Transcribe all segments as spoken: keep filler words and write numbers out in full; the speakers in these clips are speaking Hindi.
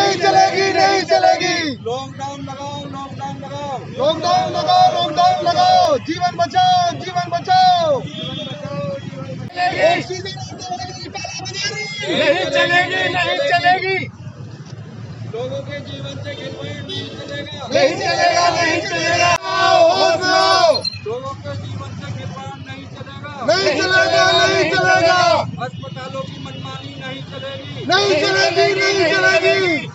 नहीं चलेगी, नहीं चलेगी। लॉकडाउन लगाओ, लॉकडाउन लगाओ, लॉकडाउन लगाओ, लॉकडाउन लगाओ, जीवन बचाओ, जीवन बचाओ। नहीं चलेगी, नहीं चलेगी। लोगों के जीवन से खिलवाड़ नहीं चलेगा, नहीं चलेगा, नहीं चलेगा। लोगों के जीवन से खिलवाड़ नहीं चलेगा, नहीं चलेगा, नहीं चलेगा, अस्पतालों की मनमानी नहीं चलेगी, नहीं चलेगी, नहीं चलेगी।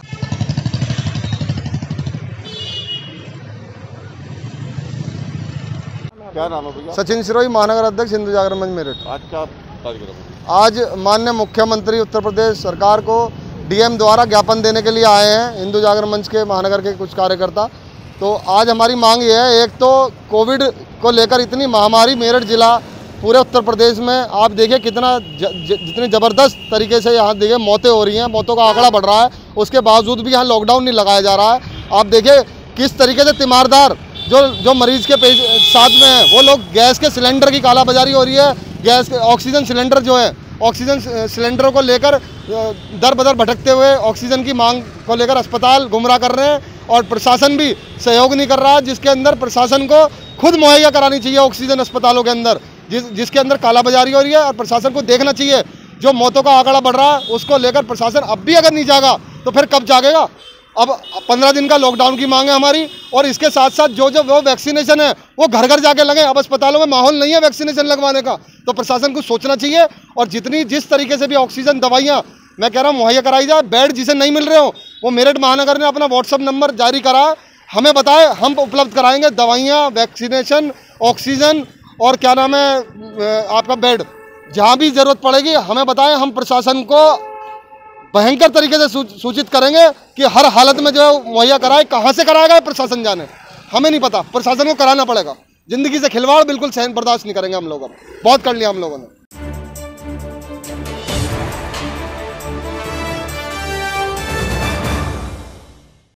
क्या नाम है भैया? सचिन सिरोही, महानगर अध्यक्ष हिंदू जागरण मंच मेरठ। आज क्या कार्यक्रम है? आज माननीय मुख्यमंत्री उत्तर प्रदेश सरकार को डीएम द्वारा ज्ञापन देने के लिए आए हैं हिंदू जागरण मंच के महानगर के कुछ कार्यकर्ता। तो आज हमारी मांग ये है, एक तो कोविड को लेकर इतनी महामारी मेरठ जिला पूरे उत्तर प्रदेश में आप देखिए कितना ज, ज, जितनी ज़बरदस्त तरीके से यहाँ देखिए मौतें हो रही हैं, मौतों का आंकड़ा बढ़ रहा है, उसके बावजूद भी यहाँ लॉकडाउन नहीं लगाया जा रहा है। आप देखिए किस तरीके से तीमारदार जो जो मरीज के साथ में है वो लोग गैस के सिलेंडर की कालाबाजारी हो रही है। गैस के ऑक्सीजन सिलेंडर जो है, ऑक्सीजन सिलेंडरों को लेकर दर बदर भटकते हुए ऑक्सीजन की मांग को लेकर अस्पताल गुमराह कर रहे हैं और प्रशासन भी सहयोग नहीं कर रहा है, जिसके अंदर प्रशासन को खुद मुहैया करानी चाहिए ऑक्सीजन अस्पतालों के अंदर, जिस जिसके अंदर कालाबाजारी हो रही है। और प्रशासन को देखना चाहिए जो मौतों का आंकड़ा बढ़ रहा है उसको लेकर प्रशासन अब भी अगर नहीं जागा तो फिर कब जागेगा। अब पंद्रह दिन का लॉकडाउन की मांग है हमारी, और इसके साथ साथ जो जो वो वैक्सीनेशन है वो घर घर जाके लगे। अब अस्पतालों में माहौल नहीं है वैक्सीनेशन लगवाने का, तो प्रशासन को सोचना चाहिए और जितनी जिस तरीके से भी ऑक्सीजन दवाइयाँ मैं कह रहा हूँ मुहैया कराई जाए। बेड जिसे नहीं मिल रहे हो वो मेरठ महानगर ने अपना व्हाट्सअप नंबर जारी करा, हमें बताए, हम उपलब्ध कराएंगे दवाइयाँ, वैक्सीनेशन, ऑक्सीजन और क्या नाम है आपका बेड। जहाँ भी ज़रूरत पड़ेगी हमें बताएं, हम प्रशासन को भयंकर तरीके से सूचित करेंगे कि हर हालत में जो है मुहैया कराए। कहाँ से कराएगा प्रशासन जाने, हमें नहीं पता, प्रशासन को कराना पड़ेगा। ज़िंदगी से खिलवाड़ बिल्कुल सहन बर्दाश्त नहीं करेंगे हम लोग, अब बहुत कर लिया हम लोगों ने।